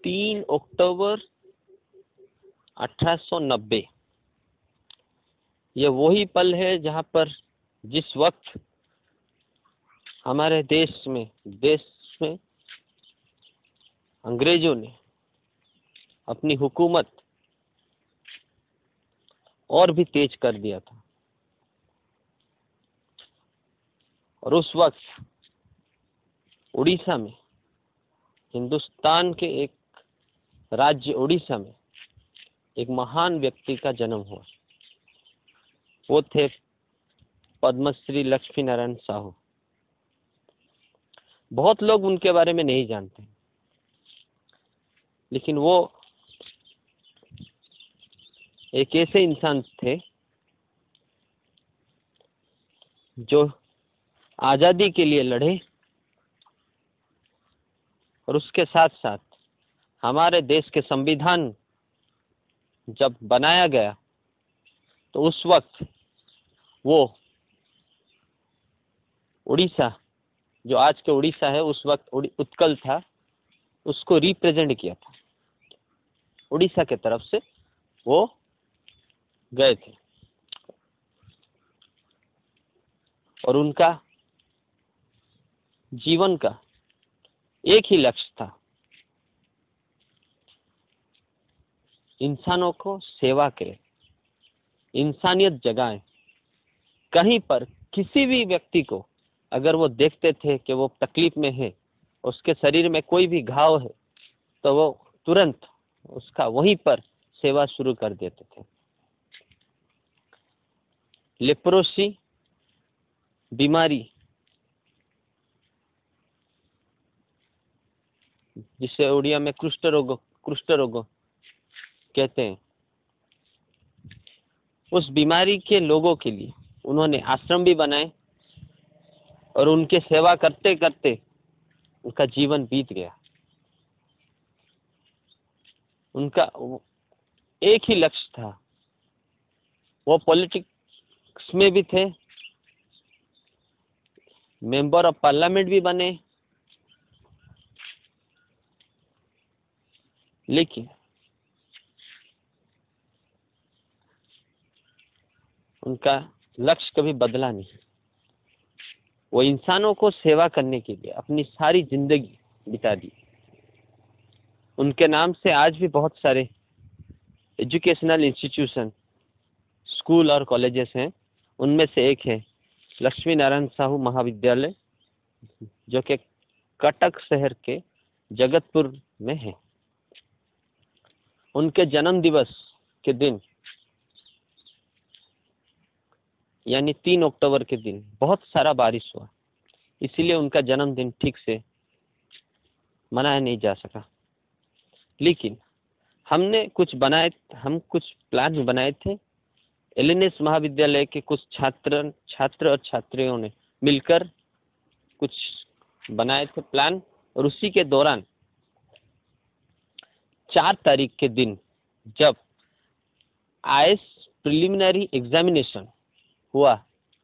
3 अक्टूबर 1890। ये वही पल है जहाँ पर जिस वक्त हमारे देश में अंग्रेजों ने अपनी हुकूमत और भी तेज कर दिया था। और उस वक्त उड़ीसा में, हिंदुस्तान के एक राज्य उड़ीसा में, एक महान व्यक्ति का जन्म हुआ। वो थे पद्मश्री लक्ष्मी नारायण साहू। बहुत लोग उनके बारे में नहीं जानते, लेकिन वो एक ऐसे इंसान थे जो आजादी के लिए लड़े, और उसके साथ साथ हमारे देश के संविधान जब बनाया गया तो उस वक्त वो उड़ीसा, जो आज के उड़ीसा है, उस वक्त उत्कल था, उसको रिप्रेजेंट किया था। उड़ीसा के तरफ से वो गए थे और उनका जीवन का एक ही लक्ष्य था, इंसानों को सेवा करें, इंसानियत जगाएं। कहीं पर किसी भी व्यक्ति को अगर वो देखते थे कि वो तकलीफ में है, उसके शरीर में कोई भी घाव है, तो वो तुरंत उसका वहीं पर सेवा शुरू कर देते थे। लेप्रोसी बीमारी, जिसे उड़िया में कुष्ठ रोग कहते हैं, उस बीमारी के लोगों के लिए उन्होंने आश्रम भी बनाए और उनके सेवा करते करते उनका जीवन बीत गया। उनका एक ही लक्ष्य था, वो पॉलिटिक्स में भी थे, मेंबर ऑफ पार्लियामेंट भी बने, लेकिन उनका लक्ष्य कभी बदला नहीं। वो इंसानों को सेवा करने के लिए अपनी सारी जिंदगी बिता दी। उनके नाम से आज भी बहुत सारे एजुकेशनल इंस्टीट्यूशन, स्कूल और कॉलेजेस हैं। उनमें से एक है लक्ष्मी नारायण साहू महाविद्यालय, जो कि कटक शहर के जगतपुर में है। उनके जन्म दिवस के दिन यानी 3 अक्टूबर के दिन बहुत सारा बारिश हुआ, इसीलिए उनका जन्मदिन ठीक से मनाया नहीं जा सका। लेकिन हम कुछ प्लान बनाए थे। एलएनएस महाविद्यालय के कुछ छात्र और छात्रियों ने मिलकर कुछ बनाए थे प्लान, और उसी के दौरान 4 तारीख के दिन जब आईएएस प्रिलिमिनरी एग्जामिनेशन हुआ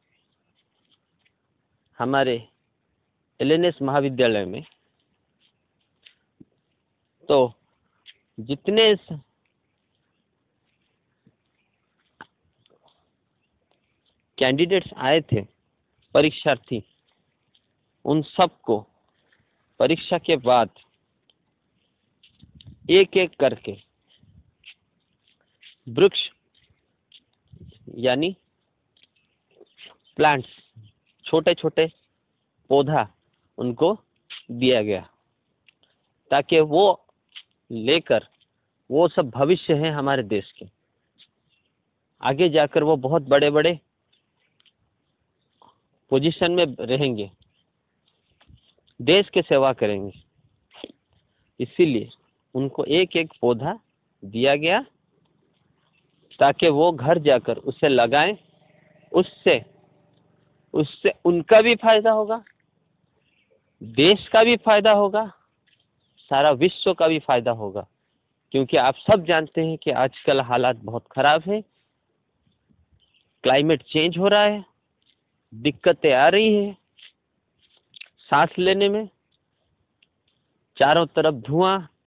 हमारे एलएनएस महाविद्यालय में, तो जितने कैंडिडेट्स आए थे, परीक्षार्थी, उन सबको परीक्षा के बाद एक एक करके वृक्ष यानी प्लांट्स, छोटे छोटे पौधा उनको दिया गया, ताकि वो लेकर, वो सब भविष्य है हमारे देश के, आगे जाकर वो बहुत बड़े बड़े पोजीशन में रहेंगे, देश के सेवा करेंगे। इसीलिए उनको एक एक पौधा दिया गया ताकि वो घर जाकर उसे लगाएं। उससे उनका भी फायदा होगा, देश का भी फायदा होगा, सारा विश्व का भी फायदा होगा। क्योंकि आप सब जानते हैं कि आजकल हालात बहुत खराब है, क्लाइमेट चेंज हो रहा है, दिक्कतें आ रही है सांस लेने में, चारों तरफ धुआं,